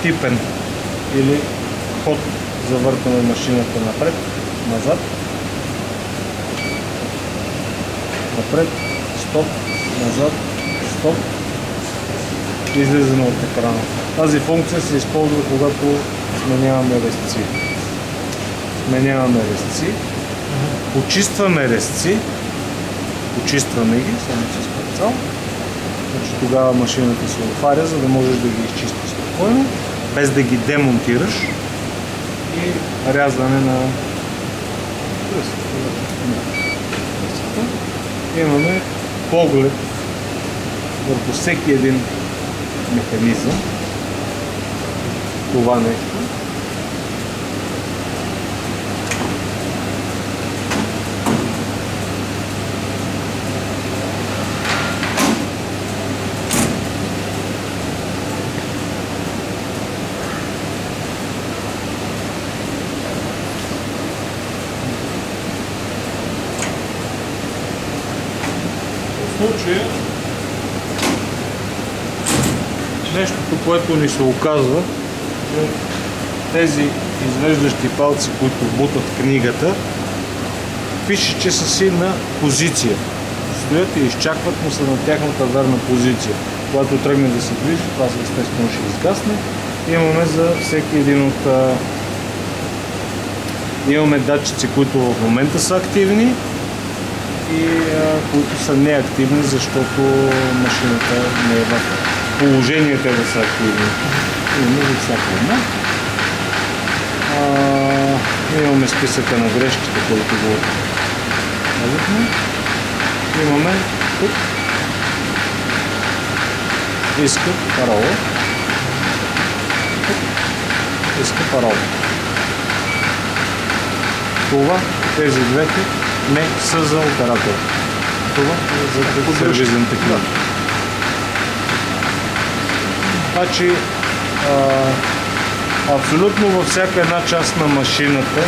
типен или ход за въртане на машината напред, назад, напред, стоп, назад, стоп, излизане от екрана. Тази функция се използва, когато сменяваме резци. Сменяваме резци, почистваме резци, почистваме ги, само с парцал. Значи тогава машината се отваря, за да можеш да ги изчистиш спокойно, без да ги демонтираш, и рязане на имаме поглед върху всеки един механизъм. Това нещо. В случая нещото, което ни се оказва, че тези извеждащи палци, които бутат книгата, пише, че са си на позиция. Стоят и изчакват, но са на тяхната верна позиция. Когато тръгне да се движи, това естествено ще изгасне. Имаме за всеки един от... Имаме датчици, които в момента са активни и които са неактивни, защото машината не е в положение те да са активни. Имаме за всяка една. Имаме списъка на грешките, които го казахме. Имаме тук иска парола. Иска парола. Това, тези двете не са за оператор. Това е за сервизен техник. Значи, абсолютно във всяка една част на машината,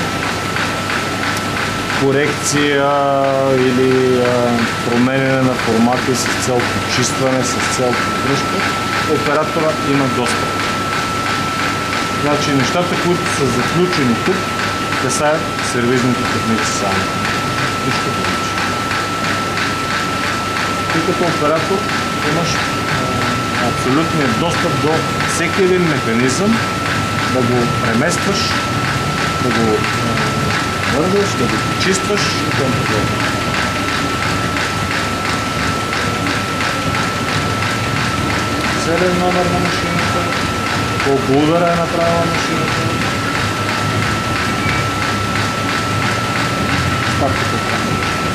корекция или променяне на формати с цел почистване, с цел поддръжка, оператора има достъп. Значи нещата, които са заключени тук, касаят сервизните техници само. Нищо повече. И като оператор имаш абсолютния достъп до всеки един механизъм, да го преместваш, да го върваш, да го почистваш и т.н. Сериен номер на машината, колко удара е направила машината. Стартата там.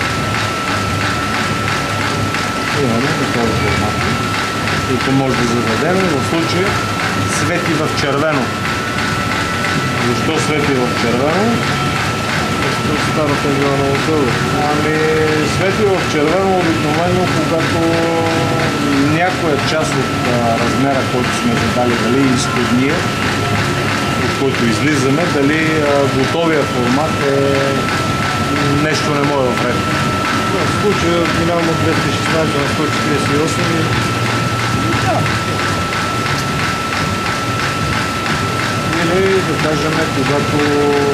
Имаме такова формат, които може да зададем. В случая свети в червено. Защо свети в червено? Защото старата е била много дълго. Ами свети в червено обикновено, когато някоя част от размера, който сме задали, дали изходния, от който излизаме, дали готовия формат е нещо не може в ред. В случая минавам от 216 на 148 и... Да. Или да кажем, когато...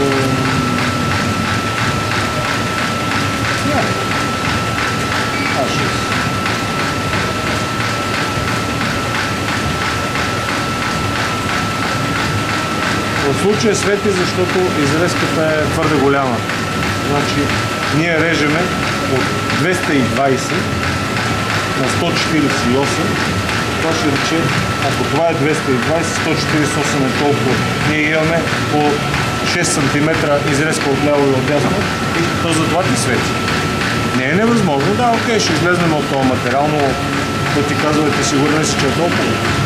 В случая свети, защото изрезката е твърде голяма. Значи ние режеме от 220 на 148. Това ще рече, ако това е 220, 148 е толкова. Ние имаме по 6 см изрезка от ляво и от дясно и то затова ти свети. Не е невъзможно. Да, окей, ще излезнем от този материал, но да ти казвате, сигурен си, че е толкова.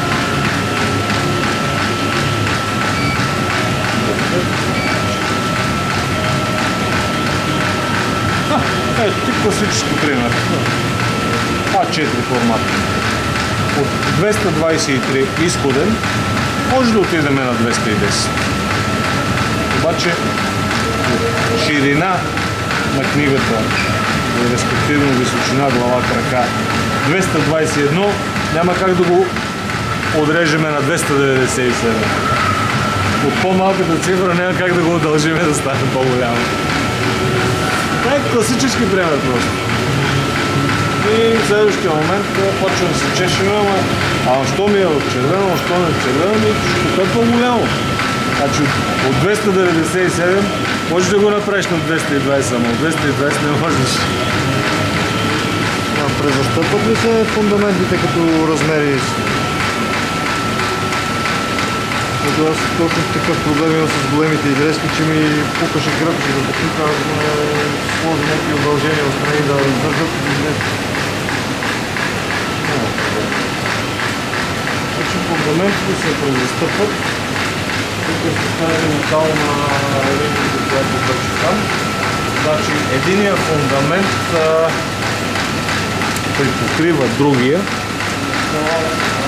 Ето ти класически пример. А4 формат. От 223 изходен може да отидем на 210. Обаче ширина на книгата и респективно височина глава крака 221 няма как да го отрежеме на 297. От по-малката цифра няма как да го удължиме да стане по-голямо. Това е класически пример просто. И в следващия момент почвам да се чешем, ама що ми е в червено, що ми е в червено, ще е по-голямо. Значи от 297 можеш да го направиш на 220, ама от 220 не можеш. Презастъпват ли се фундаментите като размери? Защото аз точно такъв проблем имам с големите изрезки, че ми пукаше кръпки за тук, аз сложа някакви удължения в страни да държат изрезки. Значи фундаментите се презастъпват. Тук ще стане метална линията, която беше там. Значи единия фундамент припокрива другия.